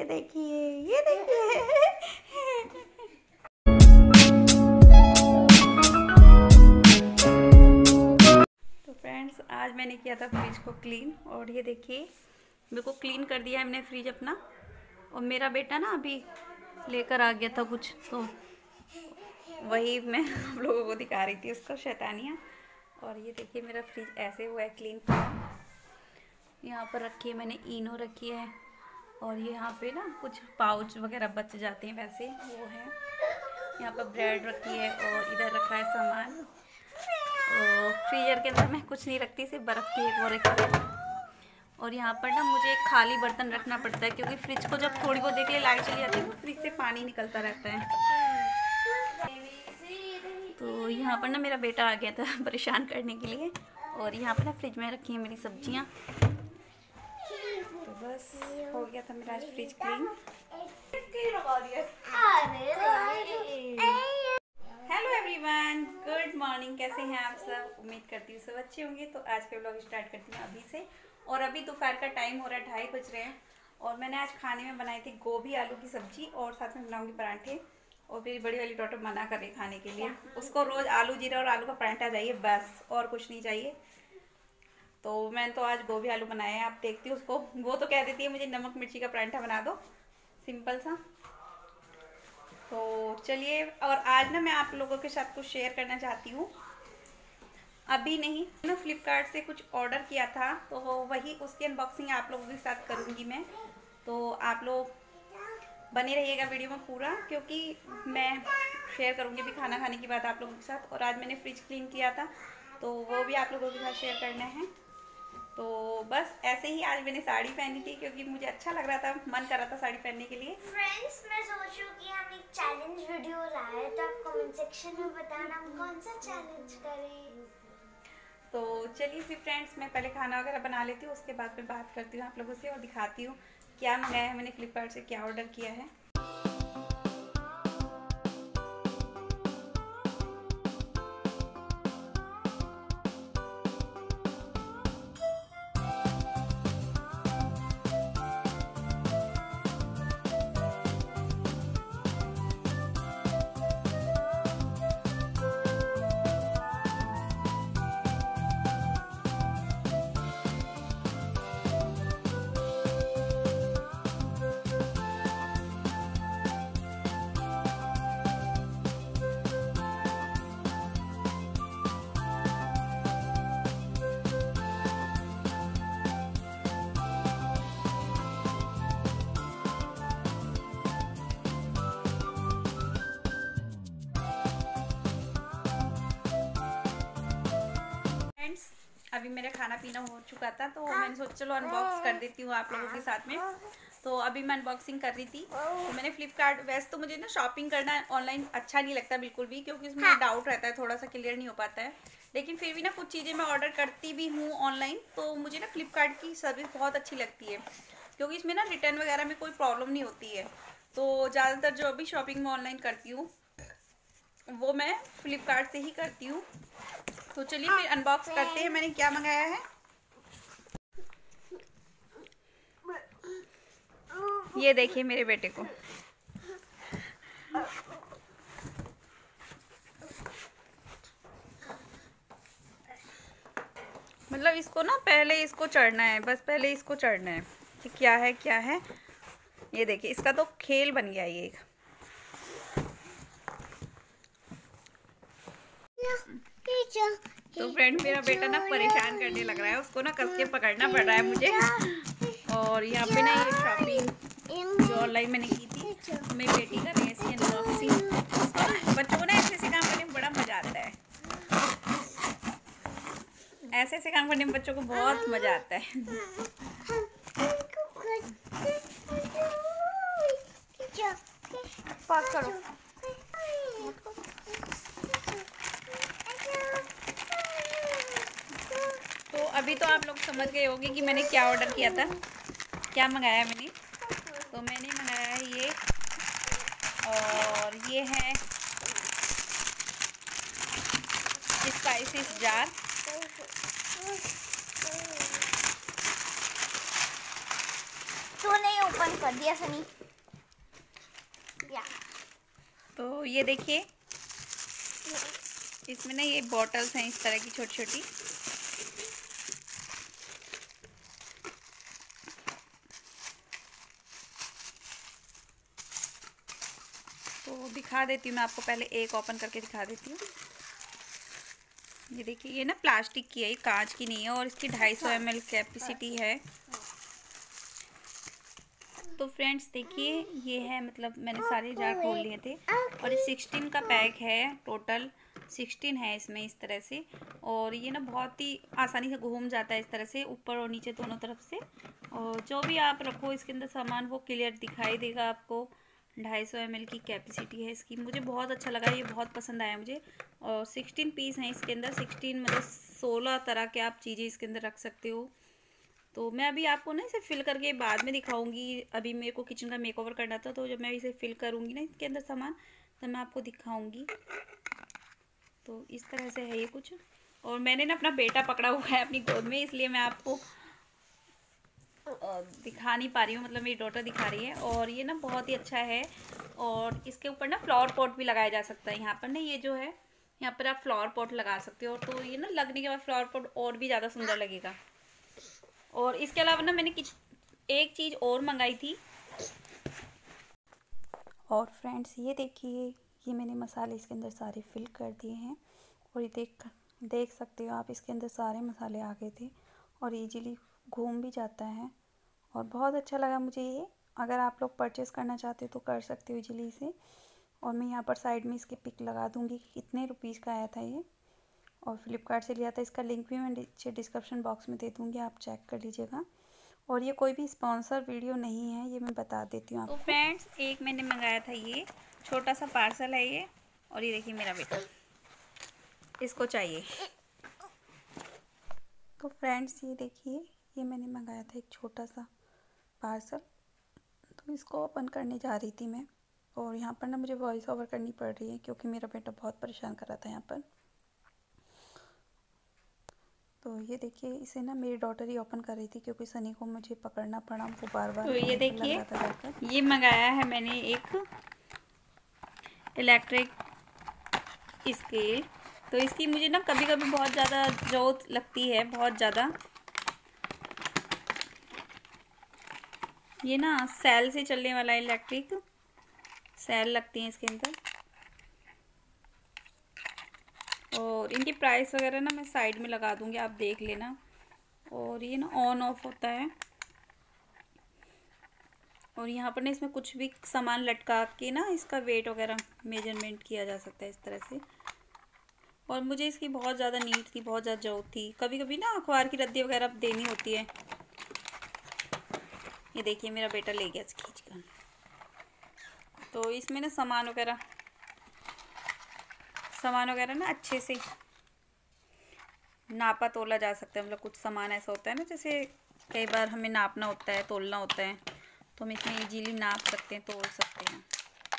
देखिए, ये देखिए। तो फ्रेंड्स, आज मैंने किया था फ्रिज को क्लीन, और ये देखिए मेरे को क्लीन कर दिया है मैंने फ्रिज अपना। और मेरा बेटा ना अभी लेकर आ गया था कुछ, तो वही मैं आप लोगों को दिखा रही थी उसको शैतानियाँ। और ये देखिए मेरा फ्रिज ऐसे हुआ है क्लीन। यहाँ पर रखी है मैंने इनो रखी है, और ये यहाँ पे ना कुछ पाउच वगैरह बच जाते हैं वैसे वो है। यहाँ पर ब्रेड रखी है, और इधर रखा है सामान। और फ्रीजर के अंदर मैं कुछ नहीं रखती, सिर्फ बर्फ़ की एक वो रखी है। और यहाँ पर ना मुझे एक खाली बर्तन रखना पड़ता है, क्योंकि फ्रिज को जब थोड़ी बहुत देख ले लाइट चली जाती है तो फ्रिज से पानी निकलता रहता है। तो यहाँ पर ना मेरा बेटा आ गया था परेशान करने के लिए। और यहाँ पर ना फ्रिज में रखी है मेरी सब्जियाँ। तो बस हो गया था मेरा आज fridge clean. Hello everyone, good morning. कैसे हैं आप सब? उम्मीद करती हूँ सब अच्छे होंगे। तो आज का व्लॉग स्टार्ट करती हूँ अभी से। और अभी दोपहर का टाइम हो रहा है, 2:30 बज रहे हैं। और मैंने आज खाने में बनाई थी गोभी आलू की सब्जी, और साथ में बनाऊंगी पराठे। और मेरी बड़ी वाली डॉटर मना कर रही खाने के लिए, उसको रोज आलू जीरा और आलू का पराठा चाहिए बस, और कुछ नहीं चाहिए। तो मैंने तो आज गोभी आलू बनाया है। आप देखती हूँ उसको, वो तो कह देती है मुझे नमक मिर्ची का पराठा बना दो, सिंपल सा। तो चलिए, और आज ना मैं आप लोगों के साथ कुछ शेयर करना चाहती हूँ। अभी नहीं ना, फ्लिपकार्ट से कुछ ऑर्डर किया था, तो वही उसकी अनबॉक्सिंग आप लोगों के साथ करूँगी मैं। तो आप लोग बने रहिएगा वीडियो में पूरा, क्योंकि मैं शेयर करूँगी भी खाना खाने की बात आप लोगों के साथ। और आज मैंने फ्रिज क्लीन किया था, तो वो भी आप लोगों के साथ शेयर करना है। तो बस ऐसे ही आज मैंने साड़ी पहनी थी, क्योंकि मुझे अच्छा लग रहा था, मन कर रहा था साड़ी पहनने के लिए। फ्रेंड्स, मैं सोच रही हूँ कि हम एक चैलेंज वीडियो लाए, तो आप कमेंट सेक्शन में बताना हम कौन सा चैलेंज करें। तो चलिए फिर फ्रेंड्स, मैं पहले खाना वगैरह बना लेती हूँ, उसके बाद मैं बात करती हूँ आप लोगों से और दिखाती हूँ क्या मंगाया है मैंने फ्लिपकार्ट से, क्या ऑर्डर किया है। अभी मेरा खाना पीना हो चुका था, तो मैंने सोचा चलो अनबॉक्स कर देती हूँ आप लोगों के साथ में। तो अभी मैं अनबॉक्सिंग कर रही थी। तो मैंने फ्लिपकार्ट, वैसे तो मुझे ना शॉपिंग करना ऑनलाइन अच्छा नहीं लगता बिल्कुल भी, क्योंकि उसमें डाउट रहता है, थोड़ा सा क्लियर नहीं हो पाता है। लेकिन फिर भी ना कुछ चीज़ें मैं ऑर्डर करती भी हूँ ऑनलाइन, तो मुझे ना फ्लिपकार्ट की सर्विस बहुत अच्छी लगती है, क्योंकि इसमें ना रिटर्न वगैरह में कोई प्रॉब्लम नहीं होती है। तो ज़्यादातर जो अभी शॉपिंग में ऑनलाइन करती हूँ वो मैं फ्लिपकार्ट से ही करती हूँ। तो चलिए फिर अनबॉक्स करते हैं मैंने क्या मंगाया है। ये देखिए मेरे बेटे को, मतलब इसको ना पहले इसको चढ़ना है, बस पहले इसको चढ़ना है कि क्या है क्या है। ये देखिए इसका तो खेल बन गया ये एक। तो फ्रेंड, मेरा बेटा ना परेशान करने लग रहा है, उसको ना कस के पकड़ना पड़ रहा है मुझे। और यहाँ पे ना ये शॉपिंग जो ऑनलाइन मैंने की थी, मेरी बेटी कर रही है इसकी अनबॉक्सिंग। बच्चों को ना ऐसे ऐसे काम करने में बड़ा मजा आता है, ऐसे ऐसे काम करने में बच्चों को बहुत मजा आता है। पास करो। तो अभी तो आप लोग समझ गए होंगे कि मैंने क्या ऑर्डर किया था, क्या मंगाया मैंने। तो मैंने मंगाया है ये, और ये है स्पाइसेस जार। तो नहीं ऊपर ऑन कर दिया सनी। या तो ये देखिए, इसमें ना ये बॉटल्स हैं इस तरह की छोटी छोटी। तो दिखा देती हूँ मैं आपको, पहले एक ओपन करके दिखा देती हूँ। ये देखिए, ये ना प्लास्टिक की है, ये कांच की नहीं है, और इसकी 250 ml कैपेसिटी है। तो फ्रेंड्स देखिए, ये है, मतलब मैंने सारे जार खोल लिए थे, और ये 16 का पैक है, टोटल 16 है इसमें इस तरह से। और ये ना बहुत ही आसानी से घूम जाता है इस तरह से, ऊपर और नीचे दोनों तरफ से। और जो भी आप रखो इसके अंदर सामान, वो क्लियर दिखाई देगा आपको। 250 ml की कैपेसिटी है इसकी। मुझे बहुत अच्छा लगा, ये बहुत पसंद आया मुझे। और 16 पीस हैं इसके अंदर, 16 मतलब 16 तरह के आप चीज़ें इसके अंदर रख सकते हो। तो मैं अभी आपको ना इसे फिल करके बाद में दिखाऊंगी। अभी मेरे को किचन का मेकओवर करना था, तो जब मैं इसे फिल करूंगी ना इसके अंदर सामान, तो मैं आपको दिखाऊंगी। तो इस तरह से है ये कुछ। और मैंने ना अपना बेटा पकड़ा हुआ है अपनी गोद में, इसलिए मैं आपको दिखा नहीं पा रही हूँ, मतलब मेरी डॉटर दिखा रही है। और ये ना बहुत ही अच्छा है। और इसके ऊपर ना फ्लावर पॉट भी लगाया जा सकता है। यहाँ पर ना ये जो है, यहाँ पर आप फ्लावर पॉट लगा सकते हो। तो ये ना लगने के बाद फ्लावर पॉट और भी ज़्यादा सुंदर लगेगा। और इसके अलावा ना मैंने एक चीज़ और मंगाई थी। और फ्रेंड्स ये देखिए, ये मैंने मसाले इसके अंदर सारे फिल कर दिए हैं। और ये देख सकते हो आप, इसके अंदर सारे मसाले आ गए थे, और इजीली घूम भी जाता है। और बहुत अच्छा लगा मुझे ये। अगर आप लोग परचेज़ करना चाहते हो तो कर सकते हो इजीली इसे। और मैं यहाँ पर साइड में इसके पिक लगा दूँगी कि कितने रुपीज़ का आया था ये। और फ्लिपकार्ट से लिया था, इसका लिंक भी मैं नीचे डिस्क्रिप्शन बॉक्स में दे दूँगी, आप चेक कर लीजिएगा। और ये कोई भी स्पॉन्सर वीडियो नहीं है, ये मैं बता देती हूँ आपको। तो फ्रेंड्स, एक मैंने मंगाया था, ये छोटा सा पार्सल है ये। और ये देखिए मेरा बेटा, इसको चाहिए। तो फ्रेंड्स ये देखिए, ये मैंने मंगाया था एक छोटा सा पार्सल। तो इसको ओपन करने जा रही थी मैं, और यहाँ पर ना मुझे वॉइस ओवर करनी पड़ रही है क्योंकि मेरा बेटा बहुत परेशान कर रहा था यहाँ पर। तो ये देखिए, इसे ना मेरी डॉटर ही ओपन कर रही थी क्योंकि सनी को मुझे पकड़ना पड़ा, वो बार-बार। तो ये देखिए, ये मंगाया है मैंने एक इलेक्ट्रिक स्केल। तो इसकी मुझे ना कभी कभी बहुत ज़्यादा ज़रूरत लगती है, बहुत ज़्यादा। ये ना सेल से चलने वाला इलेक्ट्रिक सेल लगती है इसके अंदर। और इनकी प्राइस वगैरह ना मैं साइड में लगा दूंगी, आप देख लेना। और ये ना ऑन ऑफ होता है। और यहाँ पर ना इसमें कुछ भी सामान लटका के ना इसका वेट वगैरह मेजरमेंट किया जा सकता है इस तरह से। और मुझे इसकी बहुत ज़्यादा नीड थी, बहुत ज़्यादा ज़रूरत थी। कभी कभी ना अखबार की रद्दी वगैरह देनी होती है। ये देखिए मेरा बेटा ले गया खींच कर। तो इसमें ना सामान वगैरह ना अच्छे से नापा तोला जा सकता है। मतलब कुछ सामान ऐसा होता है ना, जैसे कई बार हमें नापना होता है, तोलना होता है, तो हम इसमें इजीली नाप सकते हैं, तोल सकते हैं।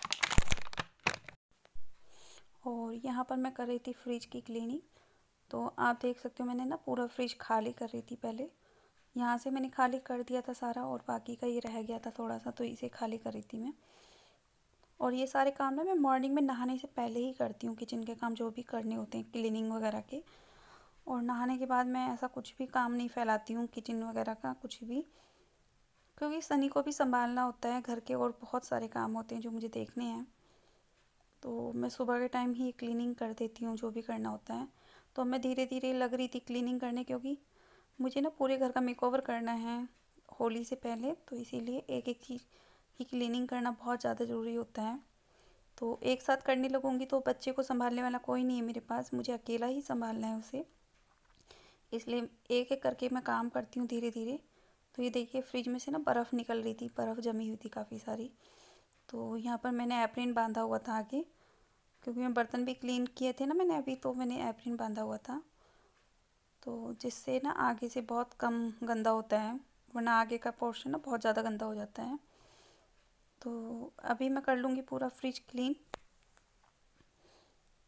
और यहाँ पर मैं कर रही थी फ्रिज की क्लीनिंग। तो आप देख सकते हो, मैंने ना पूरा फ्रिज खाली कर रही थी पहले। यहाँ से मैंने खाली कर दिया था सारा, और बाकी का ये रह गया था थोड़ा सा, तो इसे खाली कर रही थी मैं। और ये सारे काम ना मैं मॉर्निंग में नहाने से पहले ही करती हूँ, किचन के काम जो भी करने होते हैं, क्लीनिंग वगैरह के। और नहाने के बाद मैं ऐसा कुछ भी काम नहीं फैलाती हूँ, किचन वगैरह का कुछ भी, क्योंकि सनी को भी संभालना होता है, घर के और बहुत सारे काम होते हैं जो मुझे देखने हैं। तो मैं सुबह के टाइम ही क्लीनिंग कर देती हूँ जो भी करना होता है। तो मैं धीरे धीरे लग रही थी क्लीनिंग करने, क्योंकि मुझे ना पूरे घर का मेकओवर करना है होली से पहले। तो इसीलिए एक एक चीज़ की क्लीनिंग करना बहुत ज़्यादा ज़रूरी होता है। तो एक साथ करने लगूँगी तो बच्चे को संभालने वाला कोई नहीं है मेरे पास, मुझे अकेला ही संभालना है उसे। इसलिए एक एक करके मैं काम करती हूँ धीरे धीरे। तो ये देखिए, फ्रिज में से ना बर्फ़ निकल रही थी, बर्फ़ जमी हुई थी काफ़ी सारी। तो यहाँ पर मैंने एप्रिन बांधा हुआ था आगे, क्योंकि मैं बर्तन भी क्लीन किए थे ना मैंने अभी, तो मैंने एप्रिन बांधा हुआ था। तो जिससे ना आगे से बहुत कम गंदा होता है, वरना आगे का पोर्शन ना बहुत ज़्यादा गंदा हो जाता है। तो अभी मैं कर लूँगी पूरा फ्रिज क्लीन।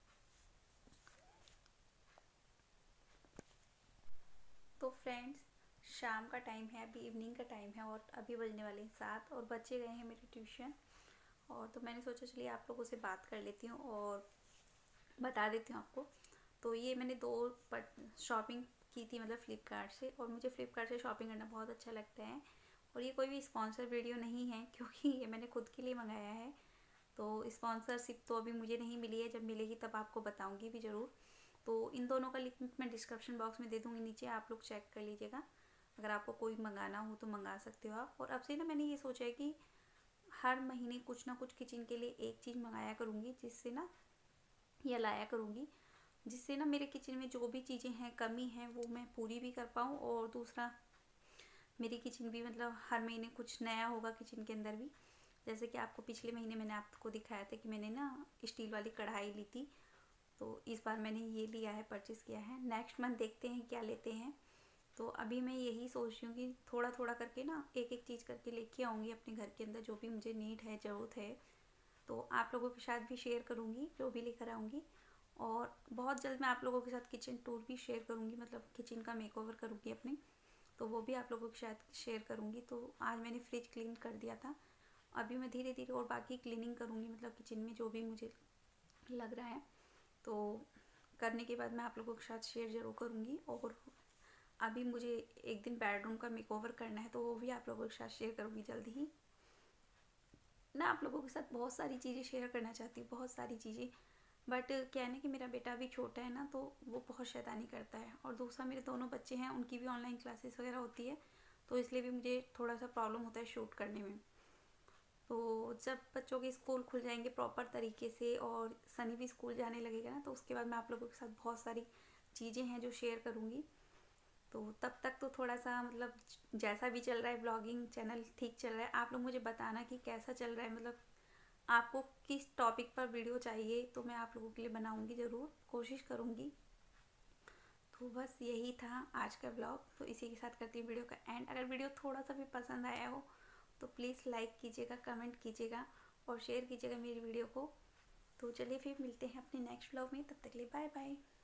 तो फ्रेंड्स, शाम का टाइम है, अभी इवनिंग का टाइम है और अभी बजने वाले हैं 7 और बच्चे गए हैं मेरे ट्यूशन। और तो मैंने सोचा चलिए आप लोगों से बात कर लेती हूँ और बता देती हूँ आपको। तो ये मैंने 2 शॉपिंग की थी, मतलब फ़्लिपकार्ट से, और मुझे फ़्लिपकार्ट से शॉपिंग करना बहुत अच्छा लगता है। और ये कोई भी स्पॉन्सर वीडियो नहीं है क्योंकि ये मैंने खुद के लिए मंगाया है। तो स्पॉन्सरशिप तो अभी मुझे नहीं मिली है, जब मिलेगी तब आपको बताऊंगी भी ज़रूर। तो इन दोनों का लिंक मैं डिस्क्रिप्शन बॉक्स में दे दूँगी नीचे, आप लोग चेक कर लीजिएगा। अगर आपको कोई मंगाना हो तो मंगा सकते हो आप। और अब से ना मैंने ये सोचा है कि हर महीने कुछ ना कुछ किचन के लिए एक चीज़ मंगाया करूँगी, जिससे ना, या लाया करूँगी, जिससे ना मेरे किचन में जो भी चीज़ें हैं, कमी है, वो मैं पूरी भी कर पाऊँ। और दूसरा, मेरी किचन भी मतलब हर महीने कुछ नया होगा किचन के अंदर भी। जैसे कि आपको पिछले महीने मैंने आपको दिखाया था कि मैंने ना स्टील वाली कढ़ाई ली थी, तो इस बार मैंने ये लिया है, परचेज़ किया है। नेक्स्ट मंथ देखते हैं क्या लेते हैं। तो अभी मैं यही सोच रही हूँ कि थोड़ा थोड़ा करके ना एक एक चीज़ करके लेके आऊँगी अपने घर के अंदर, जो भी मुझे नीड है, ज़रूरत है। तो आप लोगों के साथ भी शेयर करूँगी जो भी लेकर आऊँगी। और बहुत जल्द मैं आप लोगों के साथ किचन टूर भी शेयर करूँगी, मतलब किचन का मेकओवर करूँगी अपने, तो वो भी आप लोगों के साथ शेयर करूँगी। तो आज मैंने फ्रिज क्लीन कर दिया था, अभी मैं धीरे धीरे और बाकी क्लीनिंग करूँगी, मतलब किचन में जो भी मुझे लग रहा है। तो करने के बाद मैं आप लोगों के साथ शेयर ज़रूर करूँगी। और अभी मुझे एक दिन बेडरूम का मेकओवर करना है, तो वो भी आप लोगों के साथ शेयर करूँगी जल्दी ही। ना आप लोगों के साथ बहुत सारी चीज़ें शेयर करना चाहती हूँ, बहुत सारी चीज़ें, बट क्या है ना कि मेरा बेटा अभी छोटा है ना, तो वो बहुत शैतानी करता है। और दूसरा, मेरे दोनों बच्चे हैं, उनकी भी ऑनलाइन क्लासेस वगैरह होती है, तो इसलिए भी मुझे थोड़ा सा प्रॉब्लम होता है शूट करने में। तो जब बच्चों के स्कूल खुल जाएंगे प्रॉपर तरीके से और सनी भी स्कूल जाने लगेगा ना, तो उसके बाद मैं आप लोगों के साथ बहुत सारी चीज़ें हैं जो शेयर करूँगी। तो तब तक तो थोड़ा सा मतलब जैसा भी चल रहा है, ब्लॉगिंग चैनल ठीक चल रहा है। आप लोग मुझे बताना कि कैसा चल रहा है, मतलब आपको किस टॉपिक पर वीडियो चाहिए, तो मैं आप लोगों के लिए बनाऊंगी, ज़रूर कोशिश करूँगी। तो बस यही था आज का ब्लॉग। तो इसी के साथ करती हूँ वीडियो का एंड। अगर वीडियो थोड़ा सा भी पसंद आया हो तो प्लीज़ लाइक कीजिएगा, कमेंट कीजिएगा और शेयर कीजिएगा मेरी वीडियो को। तो चलिए फिर मिलते हैं अपने नेक्स्ट ब्लॉग में, तब तक के लिए बाय बाय।